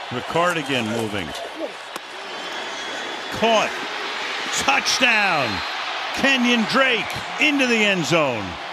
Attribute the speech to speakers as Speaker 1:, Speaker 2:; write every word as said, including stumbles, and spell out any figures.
Speaker 1: Ricard again moving. Caught. Touchdown. Kenyan Drake into the end zone.